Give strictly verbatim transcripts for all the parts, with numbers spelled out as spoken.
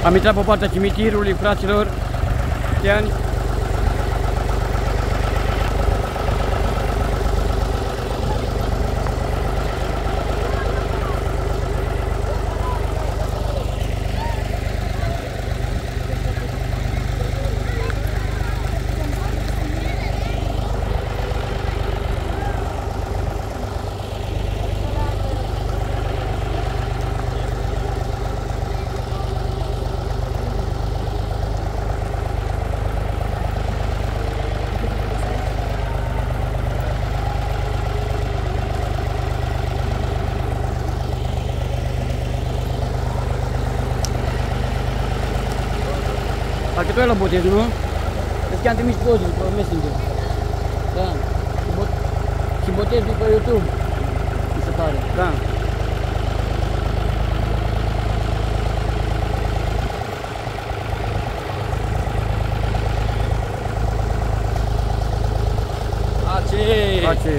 Am intrat pe partea cimitirului, fraților. Cristiani. Parcă tu ai la botez, nu? Îți chiar am trimis poze pe Messenger. Da. Și, bot și botez după YouTube. Mi se pare. Da. Pace! Pace!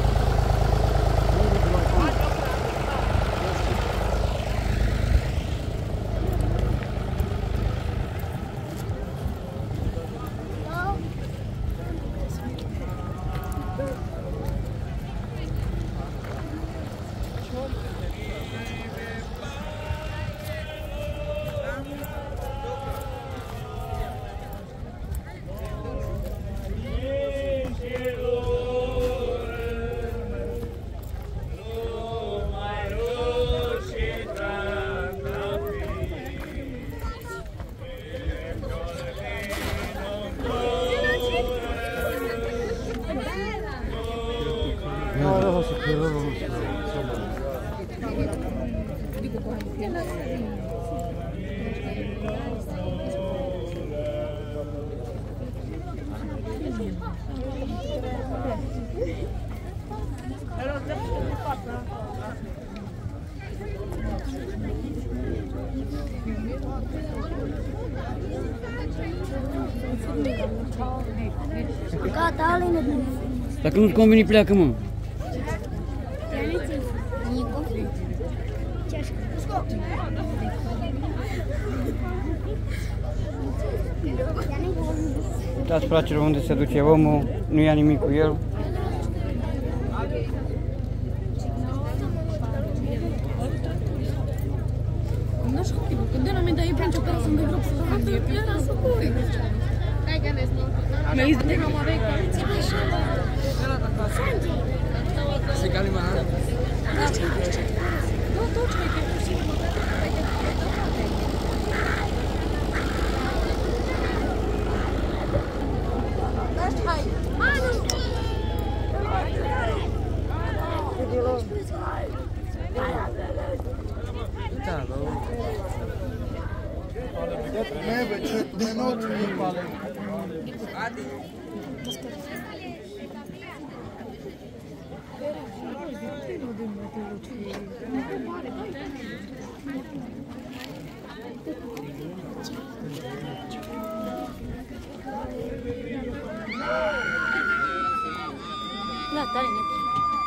Gata, alea e. Dacă nu-ți conveni, pleacă, mă. Uitați, fraților, unde se duce omul, nu ia nimic cu el. Nu știu, când de la mine, dar e pentru că sunt de grup să fac, e pentru să fac. Mi-a zis de cam aveai care ți-a așa. Se calma. Da, ce faci? Nu, tot ce ai făcut și hai. Manu! Da, bă. Da, tare, ne